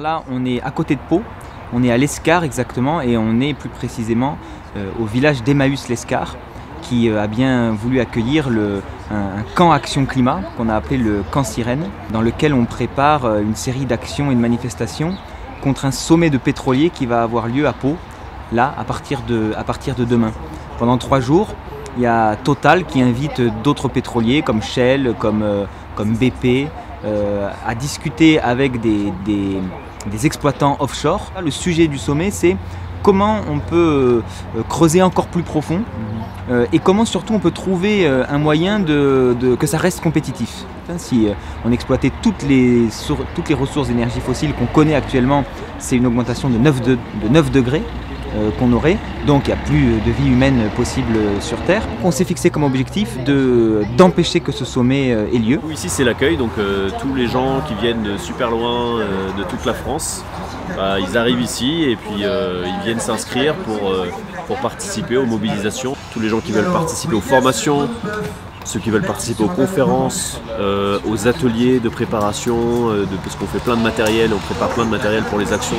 là, on est à côté de Pau, on est à l'Escar exactement, et on est plus précisément au village d'Emmaüs-l'Escar, qui a bien voulu accueillir un camp Action Climat, qu'on a appelé le camp Sirène, dans lequel on prépare une série d'actions et de manifestations contre un sommet de pétroliers qui va avoir lieu à Pau, là, à partir de demain. Pendant 3 jours, il y a Total qui invite d'autres pétroliers comme Shell, comme BP, à discuter avec des exploitants offshore. Le sujet du sommet, c'est comment on peut creuser encore plus profond et comment surtout on peut trouver un moyen que ça reste compétitif. Si on exploitait toutes les ressources d'énergie fossile qu'on connaît actuellement, c'est une augmentation de 9 degrés qu'on aurait, donc il n'y a plus de vie humaine possible sur Terre. On s'est fixé comme objectif d'empêcher que ce sommet ait lieu. Ici c'est l'accueil, donc tous les gens qui viennent de super loin de toute la France, ils arrivent ici et puis ils viennent s'inscrire pour participer aux mobilisations. Tous les gens qui veulent participer aux formations, ceux qui veulent participer aux conférences, aux ateliers de préparation, parce qu'on fait plein de matériel, on prépare plein de matériel pour les actions.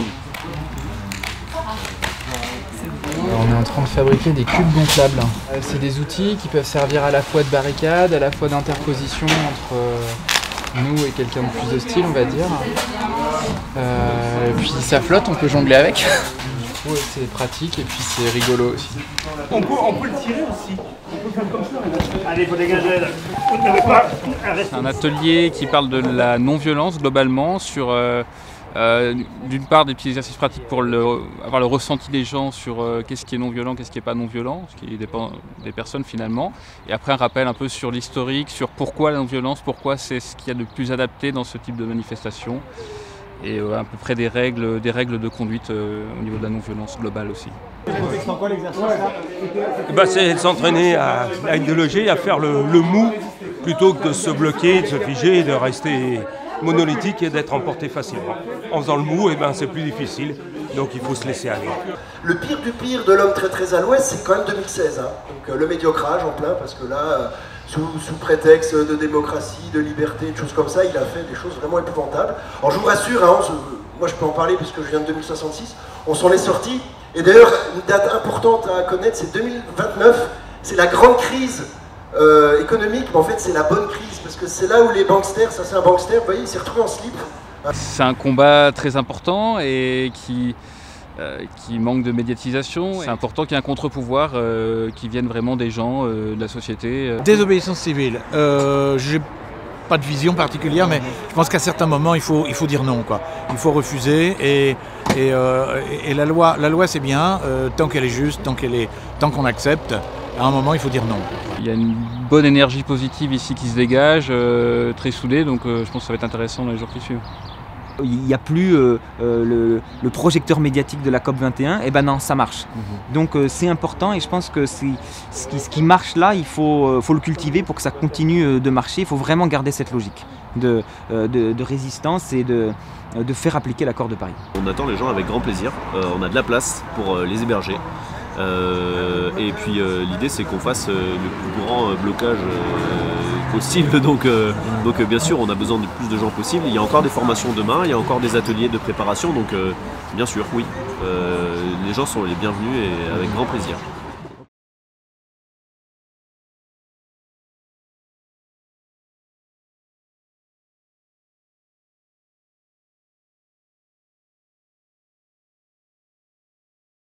On est en train de fabriquer des cubes gonflables. C'est des outils qui peuvent servir à la fois de barricade, à la fois d'interposition entre nous et quelqu'un de plus hostile, on va dire. Et puis ça flotte, on peut jongler avec. Du coup, c'est pratique et puis c'est rigolo aussi. On peut le tirer aussi. On peut faire comme ça. Allez, il faut dégager là. Vous n'avez pas. C'est un atelier qui parle de la non-violence globalement sur d'une part des petits exercices pratiques pour avoir le ressenti des gens sur qu'est-ce qui est non-violent, qu'est-ce qui n'est pas non-violent, ce qui dépend des personnes finalement. Et après un rappel un peu sur l'historique, sur pourquoi la non-violence, pourquoi c'est ce qu'il y a de plus adapté dans ce type de manifestation. Et à peu près des règles de conduite au niveau de la non-violence globale aussi. C'est de s'entraîner à être délogé, à faire le mou, plutôt que de se bloquer, de se figer, de rester monolithique et d'être emporté facilement. En faisant le mou, c'est plus difficile, donc il faut se laisser aller. Le pire du pire de l'homme très très à l'ouest, c'est quand même 2016. Donc le médiocrage en plein, parce que là, sous prétexte de démocratie, de liberté, de choses comme ça, il a fait des choses vraiment épouvantables. Alors je vous rassure, moi je peux en parler puisque je viens de 2066, on s'en est sorti. Et d'ailleurs, une date importante à connaître, c'est 2029, c'est la grande crise économique, mais en fait c'est la bonne crise, parce que c'est là où les banksters, ça c'est un bankster, vous voyez, il s'est retrouvé en slip. C'est un combat très important et qui manque de médiatisation. C'est important qu'il y ait un contre-pouvoir qui vienne vraiment des gens, de la société. Désobéissance civile, j'ai pas de vision particulière, mais je pense qu'à certains moments il faut dire non, quoi. Il faut refuser et la loi c'est bien, tant qu'elle est juste, tant qu'on accepte. À un moment, il faut dire non. Il y a une bonne énergie positive ici qui se dégage, très soudée, donc je pense que ça va être intéressant dans les jours qui suivent. Il n'y a plus le projecteur médiatique de la COP21, et ben non, ça marche. Donc c'est important et je pense que ce qui marche là, il faut le cultiver pour que ça continue de marcher. Il faut vraiment garder cette logique de résistance et de faire appliquer l'accord de Paris. On attend les gens avec grand plaisir, on a de la place pour les héberger. Et puis l'idée c'est qu'on fasse le plus grand blocage possible, donc bien sûr on a besoin de plus de gens possible. Il y a encore des formations demain, il y a encore des ateliers de préparation, donc bien sûr oui, les gens sont les bienvenus et avec grand plaisir.